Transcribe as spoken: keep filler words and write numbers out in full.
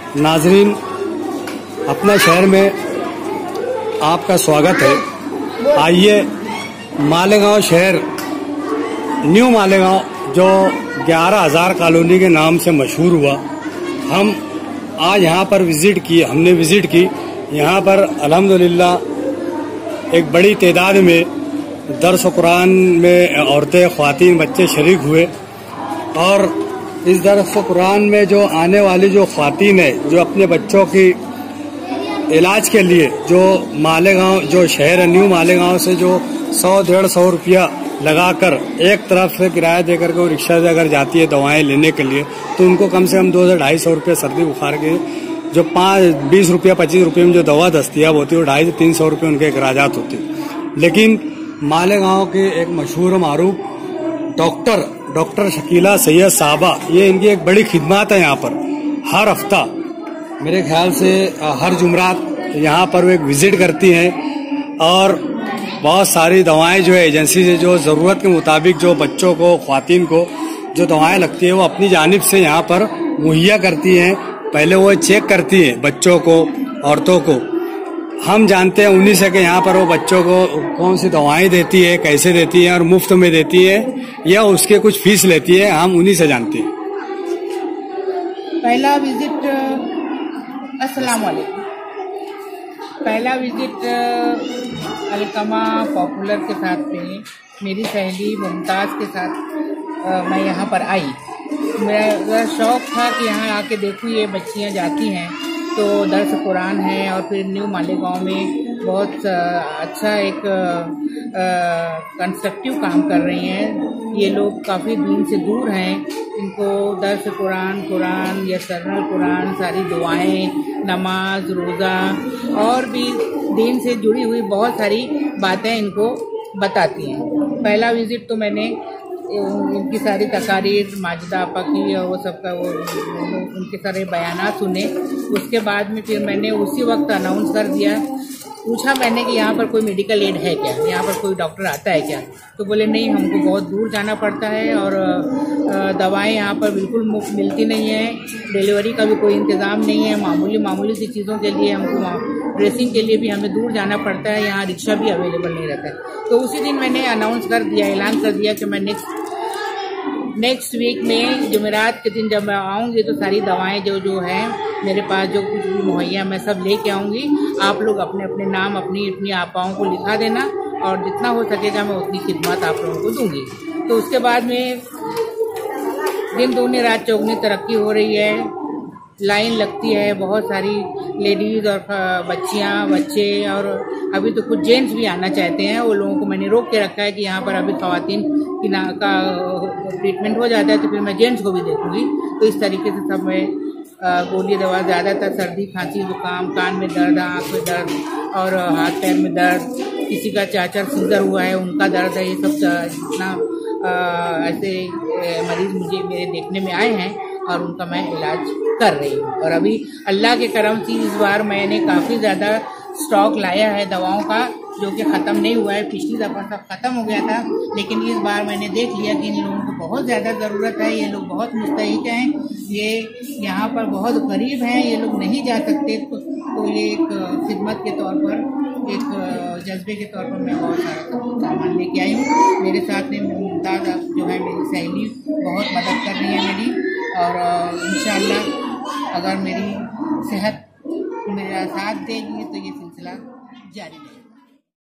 नाजरीन, अपने शहर में आपका स्वागत है। आइए, मालेगांव शहर, न्यू मालेगांव जो ग्यारह हजार कॉलोनी के नाम से मशहूर हुआ, हम आज यहाँ पर विजिट किए हमने विजिट की। यहाँ पर अल्हम्दुलिल्लाह एक बड़ी तादाद में दर्स कुरान में औरतें, ख्वातीन, बच्चे शरीक हुए। और इस दर्स कुरान में जो आने वाली जो ख्वातीन है, जो अपने बच्चों की इलाज के लिए जो मालेगांव जो शहर है, न्यू मालेगांव से जो सौ डेढ़ सौ रुपया लगाकर एक तरफ से किराया देकर के वो रिक्शा से अगर जाती है दवाएं लेने के लिए, तो उनको कम से कम दो से ढाई सौ रुपये सर्दी बुखार के जो पाँच बीस रुपया पच्चीस रुपये में जो दवा दस्तियाब होती है, वो ढाई से तीन सौ रुपये उनके अखराजात होते हैं। लेकिन मालेगांव के एक मशहूर मारूफ डॉक्टर डॉक्टर शकीला सैयद साहबा, ये इनकी एक बड़ी खिदमत है। यहाँ पर हर हफ्ता मेरे ख्याल से हर जुमरात यहाँ पर वो एक विजिट करती हैं और बहुत सारी दवाएं जो है एजेंसी से जो ज़रूरत के मुताबिक जो बच्चों को, ख्वातीन को जो दवाएं लगती है, वो अपनी जानिब से यहाँ पर मुहैया करती हैं। पहले वो चेक करती हैं बच्चों को, औरतों को। हम जानते हैं उन्हीं से कि यहाँ पर वो बच्चों को कौन सी दवाएं देती है, कैसे देती है और मुफ्त में देती है या उसके कुछ फीस लेती है, हम उन्हीं से जानते हैं। पहला विजिट, अस्सलाम वालेकुम। पहला विजिट अलकमा पॉपुलर के साथ में मेरी सहेली मुमताज़ के साथ आ, मैं यहाँ पर आई। मेरा शौक़ था कि यहाँ आके देखूँ ये बच्चियाँ जाती हैं तो दर्स कुरान है, और फिर न्यू मालेगांव में बहुत अच्छा एक कंस्ट्रक्टिव काम कर रही हैं। ये लोग काफ़ी दिन से दूर हैं, इनको दर्स कुरान, कुरान या सरनल कुरान, सारी दुआएं, नमाज, रोज़ा और भी दीन से जुड़ी हुई बहुत सारी बातें इनको बताती हैं। पहला विज़िट तो मैंने इनकी सारी तकारीर माजिदा आपा की और वो सबका वो उनके सारे बयानात सुने। उसके बाद में फिर मैंने उसी वक्त अनाउंस कर दिया, पूछा मैंने कि यहाँ पर कोई मेडिकल एड है क्या, यहाँ पर कोई डॉक्टर आता है क्या? तो बोले नहीं, हमको बहुत दूर जाना पड़ता है और दवाएं यहाँ पर बिल्कुल मुफ्त मिलती नहीं है, डिलीवरी का भी कोई इंतज़ाम नहीं है, मामूली मामूली सी चीज़ों के लिए हमको, ड्रेसिंग के लिए भी हमें दूर जाना पड़ता है, यहाँ रिक्शा भी अवेलेबल नहीं रहता है। तो उसी दिन मैंने अनाउंस कर दिया, ऐलान कर दिया कि मैं नेक्स्ट नेक्स्ट वीक में जुमेरात के दिन जब मैं आऊँगी तो सारी दवाएं जो जो हैं मेरे पास जो कुछ भी मुहैया, मैं सब लेके आऊँगी। आप लोग अपने अपने नाम अपनी अपनी आपाओं को लिखा देना और जितना हो सकेगा मैं उतनी खिदमत आप लोगों को दूंगी। तो उसके बाद में दिन दूनी रात चौगनी तरक्की हो रही है, लाइन लगती है, बहुत सारी लेडीज़ और बच्चियां, बच्चे और अभी तो कुछ जेंट्स भी आना चाहते हैं। वो लोगों को मैंने रोक के रखा है कि यहाँ पर अभी ख़वातीन की ना का ट्रीटमेंट हो जाता है तो फिर मैं जेंट्स को भी देखूंगी। तो इस तरीके से सब मैं गोली दवा, ज़्यादातर सर्दी, खांसी, जुकाम, कान में दर्द, आँख में दर्द और हाथ पैर में दर्द, किसी का चाचर सीजर हुआ है उनका दर्द है, ये सब जितना ऐसे मरीज़ मुझे मेरे देखने में आए हैं और उनका मैं इलाज कर रही हूँ। और अभी अल्लाह के करम से इस बार मैंने काफ़ी ज़्यादा स्टॉक लाया है दवाओं का, जो कि ख़त्म नहीं हुआ है। पिछली दफ़ा सब ख़त्म हो गया था, लेकिन इस बार मैंने देख लिया कि इन लोगों को बहुत ज़्यादा ज़रूरत है। ये लोग बहुत मुस्तहिक हैं, ये यहाँ पर बहुत गरीब हैं, ये लोग नहीं जा सकते। तो, तो ये एक खिदमत के तौर पर, एक जज्बे के तौर पर मैं बहुत सारा सामान लेके आई हूँ। मेरे साथ में मुमताज़ जो है मेरी सहेली बहुत मदद कर रही है मेरी, और इंशाअल्लाह अगर मेरी सेहत मेरा साथ देगी तो ये सिलसिला जारी रहेगा।